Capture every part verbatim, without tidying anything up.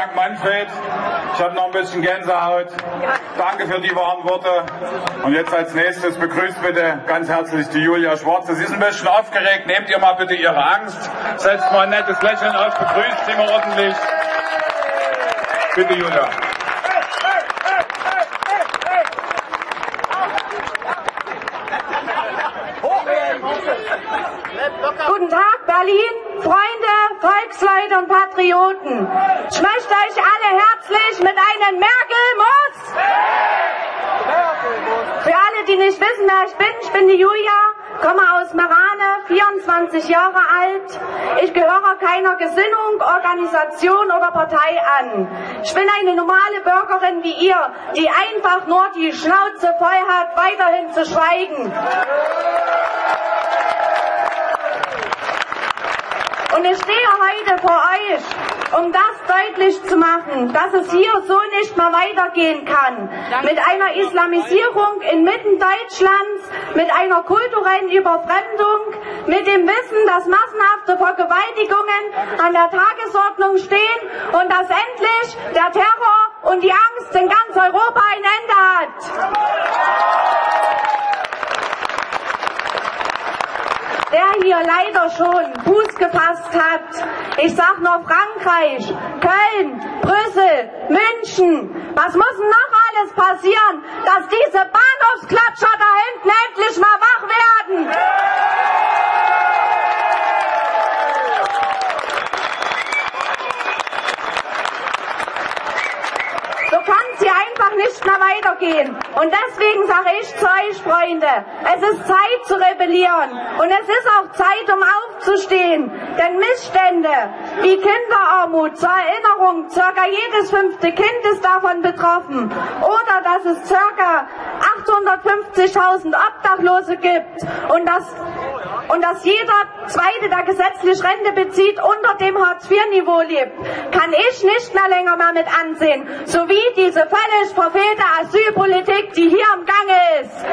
Dank, Manfred. Ich habe noch ein bisschen Gänsehaut. Danke für die warmen Worte. Und jetzt als nächstes begrüßt bitte ganz herzlich die Julia Schwarze. Sie ist ein bisschen aufgeregt. Nehmt ihr mal bitte ihre Angst. Setzt mal ein nettes Lächeln auf. Begrüßt sie mal ordentlich. Bitte, Julia. Guten Tag, Berlin, Freunde, Volksleute und Patrioten. Ich möchte euch alle herzlich mit einem Merkel muss. Für alle, die nicht wissen, wer ich bin, ich bin die Julia, komme aus Marane, vierundzwanzig Jahre alt. Ich gehöre keiner Gesinnung, Organisation oder Partei an. Ich bin eine normale Bürgerin wie ihr, die einfach nur die Schnauze voll hat, weiterhin zu schweigen. Und ich stehe heute vor euch, um das deutlich zu machen, dass es hier so nicht mehr weitergehen kann. Mit einer Islamisierung inmitten Deutschlands, mit einer kulturellen Überfremdung, mit dem Wissen, dass massenhafte Vergewaltigungen an der Tagesordnung stehen und dass endlich der Terror und die Angst in ganz Europa ein Ende hat. Der hier leider schon Fuß gefasst hat. Ich sag nur Frankreich, Köln, Brüssel, München. Was muss denn noch alles passieren, dass diese Bahnhofsklatscher da hinten endlich mal wach werden? So kann es hier einfach nicht mehr weitergehen. Und deswegen sage ich zu euch, Freunde, es ist Zeit zu rebellieren. Und es ist auch Zeit, um aufzustehen. Denn Missstände wie Kinderarmut, zur Erinnerung, circa jedes fünfte Kind ist davon betroffen. Oder dass es circa achthundertfünfzigtausend Obdachlose gibt. Und dass, und dass jeder Zweite, der gesetzlich Rente bezieht, unter dem Hartz vier Niveau lebt, kann ich nicht mehr länger mehr mit ansehen. Sowie diese völlig verfehlte Asylpolitik, die hier im Gange ist.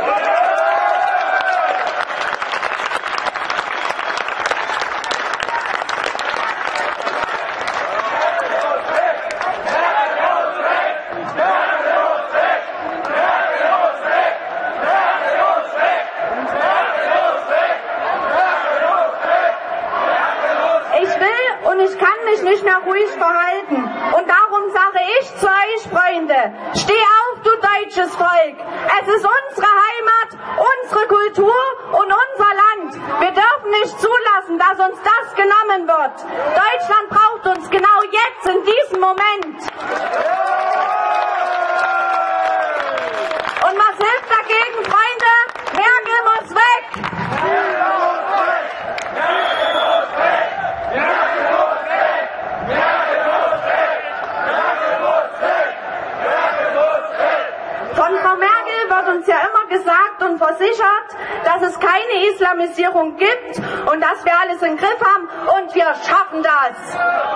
Nicht mehr ruhig verhalten. Und darum sage ich zu euch, Freunde, steh auf, du deutsches Volk. Es ist unsere Heimat, unsere Kultur und unser Land. Wir dürfen nicht zulassen, dass uns das genommen wird. Deutschland braucht uns genau jetzt, in diesem Moment. Und was hilft dagegen, Freunde? Merkel muss weg! Von Frau Merkel wird uns ja immer gesagt und versichert, dass es keine Islamisierung gibt und dass wir alles im Griff haben und wir schaffen das.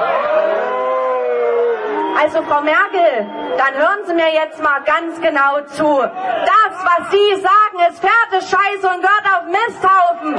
Also Frau Merkel, dann hören Sie mir jetzt mal ganz genau zu. Das, was Sie sagen, ist Pferdescheiße und gehört auf Misthaufen.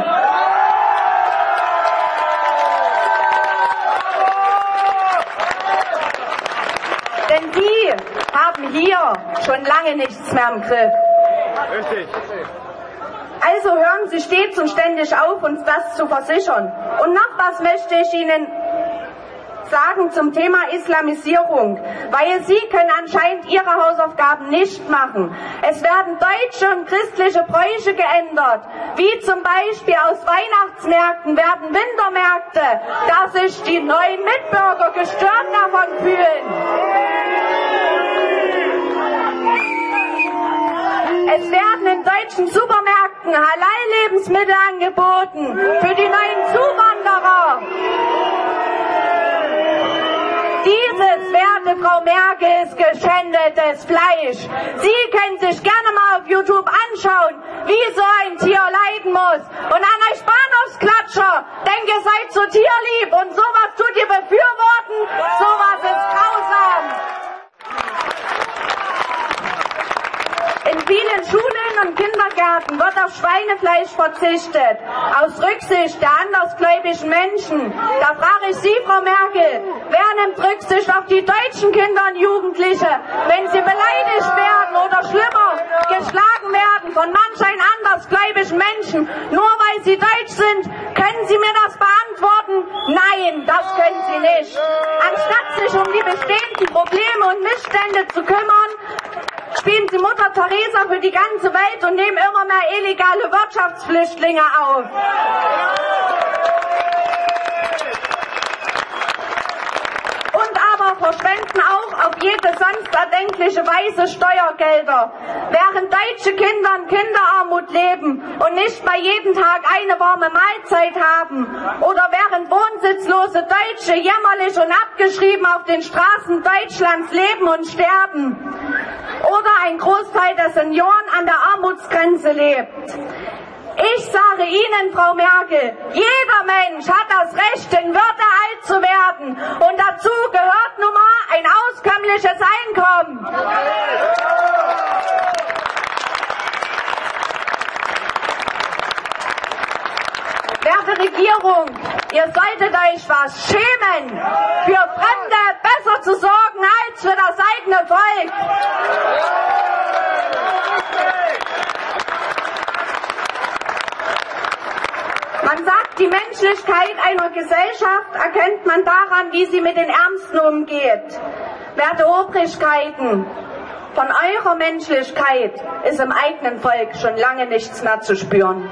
Denn Sie haben hier schon lange nichts mehr im Griff. Richtig. Also hören Sie stets und ständig auf, uns das zu versichern. Und noch was möchte ich Ihnen sagen zum Thema Islamisierung, weil Sie können anscheinend Ihre Hausaufgaben nicht machen. Es werden deutsche und christliche Bräuche geändert, wie zum Beispiel aus Weihnachtsmärkten werden Wintermärkte, da sich die neuen Mitbürger gestört davon fühlen. Es werden in deutschen Supermärkten Halal-Lebensmittel angeboten für die neuen Zuwanderer. Dieses, werte Frau Merkel, ist geschändetes Fleisch. Sie können sich gerne mal auf YouTube anschauen, wie so ein Tier leiden muss. Und an euch Bahnhofsklatscher, denkt ihr seid so tierlieb und sowas tut ihr befürworten, sowas ist grausam. In vielen Schulen und Kindergärten Kindergärten wird auf Schweinefleisch verzichtet, aus Rücksicht der andersgläubigen Menschen. Da frage ich Sie, Frau Merkel, wer nimmt Rücksicht auf die deutschen Kinder und Jugendliche, wenn sie beleidigt werden oder schlimmer, geschlagen werden von manch ein andersgläubigen Menschen, nur weil sie deutsch sind? Können Sie mir das beantworten? Nein, das können Sie nicht. Anstatt sich um die bestehenden Probleme und Missstände zu kümmern, spielen Sie Mutter Teresa für die ganze Welt und nehmen immer mehr illegale Wirtschaftsflüchtlinge auf. Und aber verschwenden auch auf jede sonst erdenkliche Weise Steuergelder. Während deutsche Kinder in Kinderarmut leben und nicht bei jedem Tag eine warme Mahlzeit haben, oder während wohnsitzlose Deutsche jämmerlich und abgeschrieben auf den Straßen Deutschlands leben und sterben, oder ein Großteil der Senioren an der Armutsgrenze lebt. Ich sage Ihnen, Frau Merkel, jeder Mensch hat das Recht, in Würde alt zu werden. Und dazu gehört nun mal ein auskömmliches Einkommen. Werte Regierung, ihr solltet euch was schämen, für Fremde besser zu sorgen als für das eigene Volk. Man sagt, die Menschlichkeit einer Gesellschaft erkennt man daran, wie sie mit den Ärmsten umgeht. Werte Obrigkeiten, von eurer Menschlichkeit ist im eigenen Volk schon lange nichts mehr zu spüren.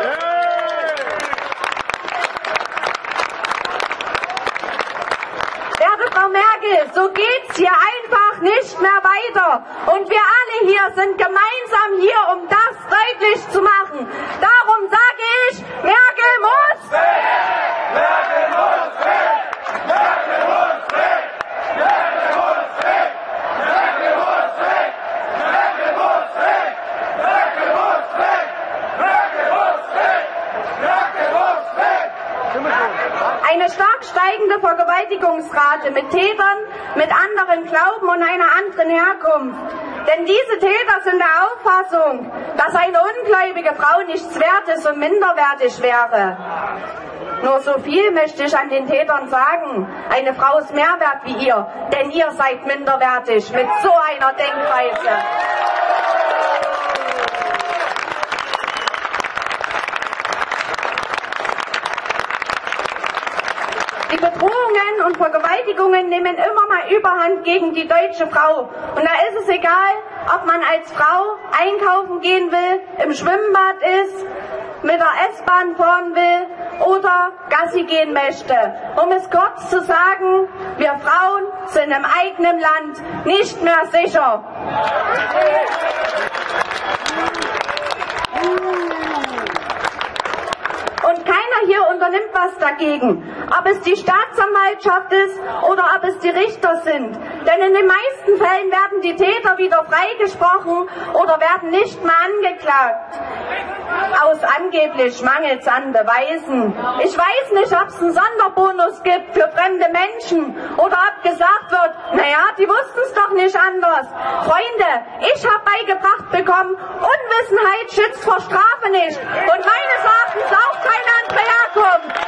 Werte Frau Merkel, so geht's hier einfach nicht mehr weiter. Und wir alle hier sind gemeinsam hier, um das deutlich zu machen. Darum sage ich, Merkel muss weg! Merkel muss weg! Merkel muss weg! Merkel muss weg! Merkel muss weg! Merkel muss weg! Merkel muss weg! Merkel muss weg! Merkel muss weg! Eine stark steigende Vergewaltigungsrate mit Tätern mit anderen Glauben und einer anderen Herkunft. Denn diese Täter sind der Auffassung, dass eine ungläubige Frau nichts wert ist und minderwertig wäre. Nur so viel möchte ich an den Tätern sagen: Eine Frau ist mehr wert wie ihr, denn ihr seid minderwertig mit so einer Denkweise. Die Bedrohungen und Vergewaltigungen nehmen immer mal Überhand gegen die deutsche Frau. Und da ist es egal, ob man als Frau einkaufen gehen will, im Schwimmbad ist, mit der S-Bahn fahren will oder Gassi gehen möchte. Um es kurz zu sagen, wir Frauen sind im eigenen Land nicht mehr sicher. Und keiner hier unternimmt was dagegen, ob es die Staatsanwaltschaft ist oder ob es die Richter sind. Denn in den meisten Fällen werden die Täter wieder freigesprochen oder werden nicht mehr angeklagt. Aus angeblich mangels an Beweisen. Ich weiß nicht, ob es einen Sonderbonus gibt für fremde Menschen oder ob gesagt wird, naja, die wussten es doch nicht anders. Freunde, ich habe beigebracht bekommen, Unwissenheit schützt vor Strafe nicht. Und meines Erachtens auch keine andere Herkunft.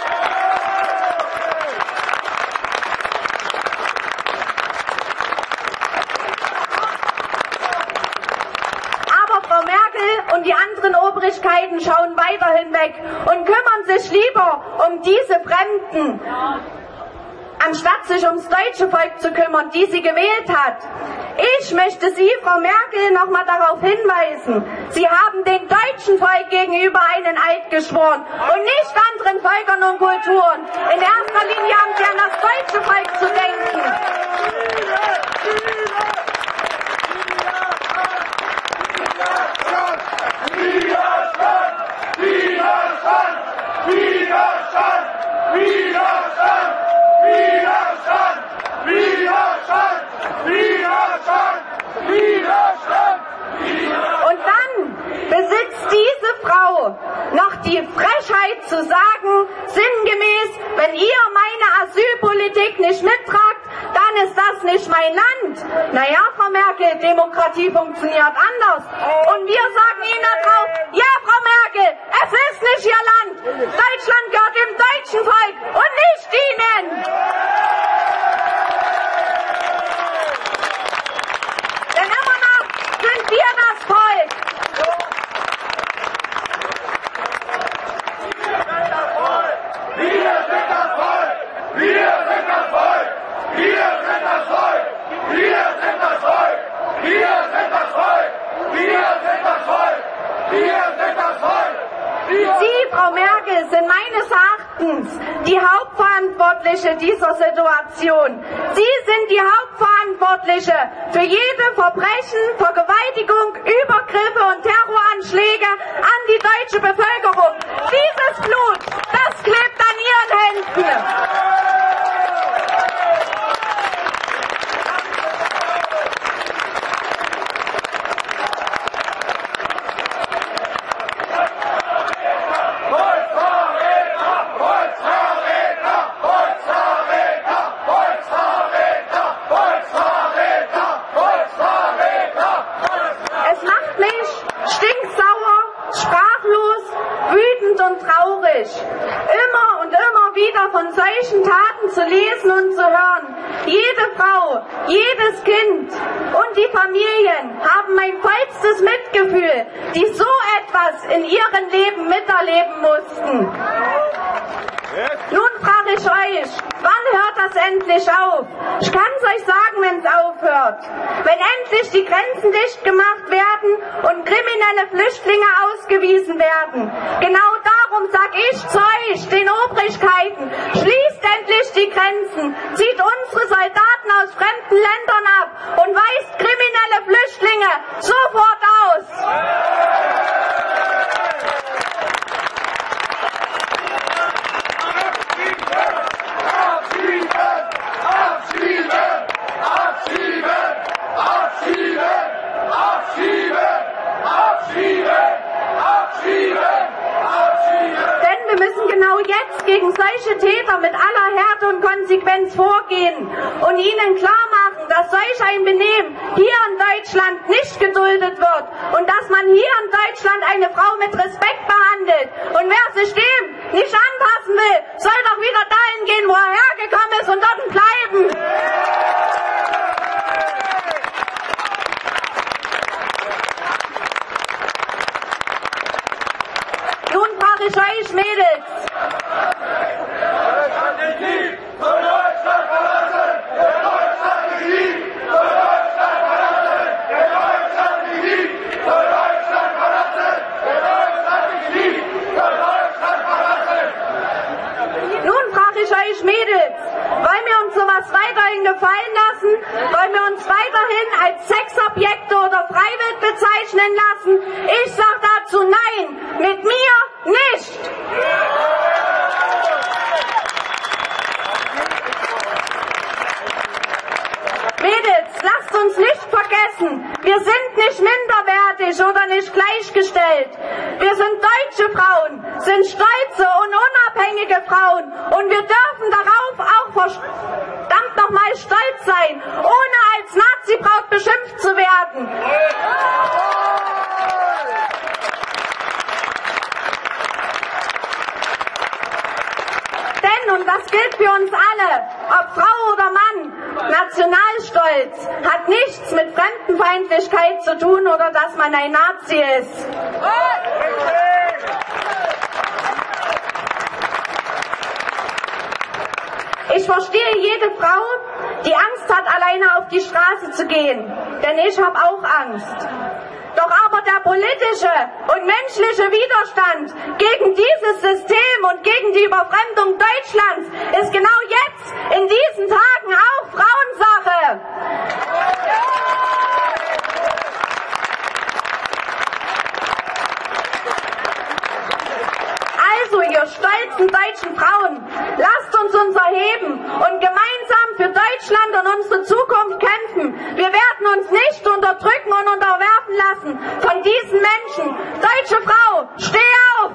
Frau Merkel und die anderen Obrigkeiten schauen weiter hinweg und kümmern sich lieber um diese Fremden, anstatt sich ums deutsche Volk zu kümmern, die sie gewählt hat. Ich möchte Sie, Frau Merkel, nochmal darauf hinweisen, Sie haben dem deutschen Volk gegenüber einen Eid geschworen und nicht anderen Völkern und Kulturen. In erster Linie haben Sie an das deutsche Volk zu denken. Und dann besitzt diese Frau noch die Frechheit zu sagen, sinngemäß, wenn ihr meine Asylpolitik nicht mittragt, dann ist das nicht mein Land. Naja, Frau Merkel, Demokratie funktioniert anders. Und wir sagen Ihnen darauf, Sie, Frau Merkel, sind meines Erachtens die Hauptverantwortliche dieser Situation. Sie sind die Hauptverantwortliche für jede Verbrechen, Vergewaltigung, Übergriffe und Terroranschläge an die deutsche Bevölkerung. Dieses Blut, das klebt an Ihren Händen. Immer und immer wieder von solchen Taten zu lesen und zu hören. Jede Frau, jedes Kind und die Familien haben mein vollstes Mitgefühl, die so etwas in ihrem Leben miterleben mussten. Nun frage ich euch, wann hört das endlich auf? Ich kann es euch sagen, wenn es aufhört. Wenn endlich die Grenzen dicht gemacht werden und kriminelle Flüchtlinge ausgewiesen werden. Genau darum sag ich zu euch, den Obrigkeiten, schließt endlich die Grenzen, zieht unsere Soldaten aus fremden Ländern ab und weist kriminelle Flüchtlinge sofort aus. Jetzt gegen solche Täter mit aller Härte und Konsequenz vorgehen und ihnen klar machen, dass solch ein Benehmen hier in Deutschland nicht geduldet wird und dass man hier in Deutschland eine Frau mit Respekt behandelt. Und wer sich dem nicht anpassen will, soll doch wieder dahin gehen, wo er hergekommen ist und dort bleiben. Nun frage ich euch, Mädels. Mädels, wollen wir uns sowas weiterhin gefallen lassen? Wollen wir uns weiterhin als Sexobjekte oder Freiwild bezeichnen lassen? Ich sag dazu nein, mit mir nicht! Mädels, lasst uns nicht vergessen, wir sind nicht minderwertig oder nicht gleichgestellt. Wir sind deutsche Frauen, sind stolze und unabhängige Frauen und wir dürfen darauf auch verdammt nochmal stolz sein, ohne als Nazi-Braut beschimpft zu werden. Denn, und das gilt für uns alle, ob Frau oder Mann, Nationalstolz hat nichts mit Fremdenfeindlichkeit zu tun oder dass man ein Nazi ist. Ich verstehe jede Frau, die Angst hat, alleine auf die Straße zu gehen. Denn ich habe auch Angst. Doch aber der politische und menschliche Widerstand gegen dieses System und gegen die Überfremdung Deutschlands ist genau jetzt, in diesen Tagen, auch Frauensache. Also, ihr stolzen deutschen Frauen, lasst uns uns erheben und gemeinsam für Deutschland und unsere Zukunft kämpfen. Wir werden uns nicht unterdrücken und unterwerfen lassen von diesen Menschen. Deutsche Frau, steh auf!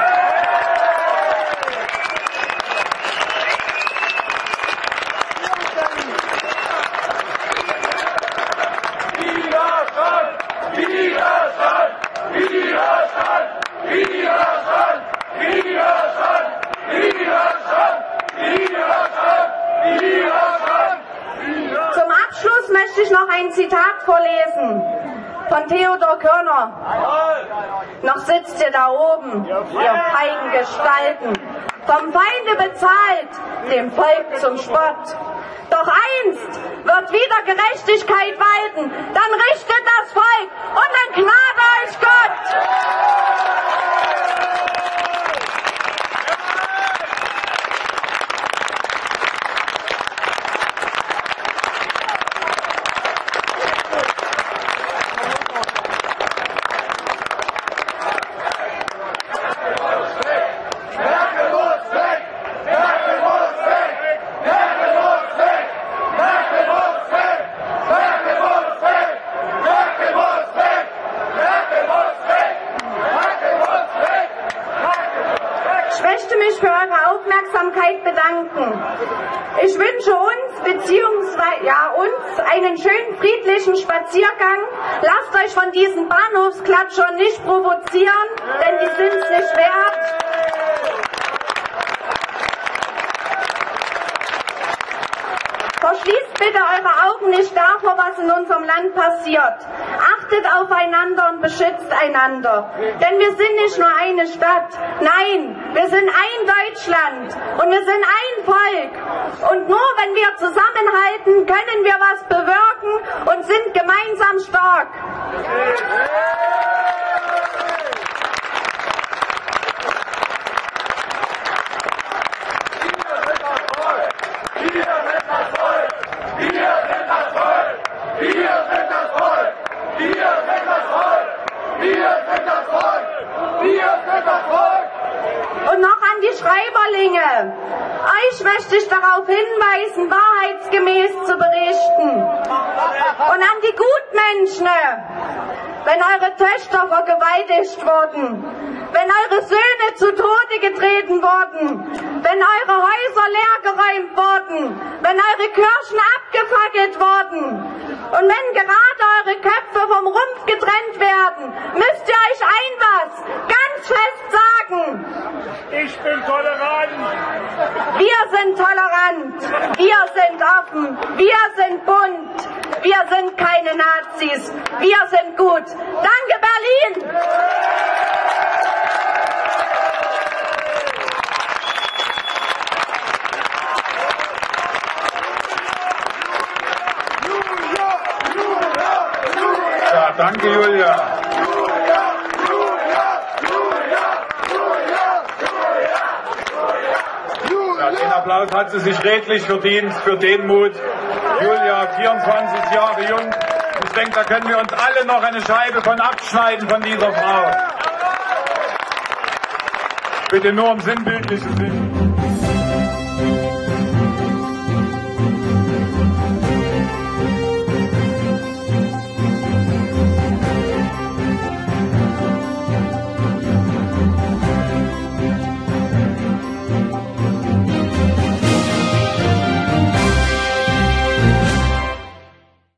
Widerstand! Widerstand! Widerstand! Widerstand! Widerstand! Widerstand! Widerstand! Widerstand! Zum Abschluss möchte ich noch ein Zitat vorlesen von Theodor Körner. Noch sitzt ihr da oben, ihr feigen Gestalten, vom Feinde bezahlt, dem Volk zum Spott. Doch einst wird wieder Gerechtigkeit walten, dann richtet das Volk und dann gnade euch Gott! möchte mich für eure Aufmerksamkeit bedanken. Ich wünsche uns beziehungsweise ja uns einen schönen friedlichen Spaziergang. Lasst euch von diesen Bahnhofsklatschern nicht provozieren, denn die sind es nicht wert. Verschließt bitte eure Augen nicht davor, was in unserem Land passiert. Achtet aufeinander und beschützt einander. Denn wir sind nicht nur eine Stadt. Nein, wir sind ein Deutschland und wir sind ein Volk. Und nur wenn wir zusammenhalten, können wir was bewirken und sind gemeinsam stark. Und noch an die Schreiberlinge. Euch möchte ich darauf hinweisen, wahrheitsgemäß zu berichten. Und an die Gutmenschen, wenn eure Töchter vergewaltigt wurden, wenn eure Söhne zu Tode getreten wurden, wenn eure Häuser leergeräumt wurden, wenn eure Kirchen abgefackelt wurden und wenn gerade eure Köpfe vom Rumpf getrennt werden, müsst ihr euch ein was ganz fest sagen. Ich bin tolerant. Wir sind tolerant. Wir sind offen. Wir sind bunt. Wir sind keine Nazis. Wir sind gut. Danke, Berlin! Ja, danke, Julia. Ja, den Applaus hat sie sich redlich verdient für den Mut. Julia, vierundzwanzig Jahre jung. Ich denke, da können wir uns alle noch eine Scheibe von abschneiden von dieser Frau. Bitte nur im sinnbildlichen Sinn.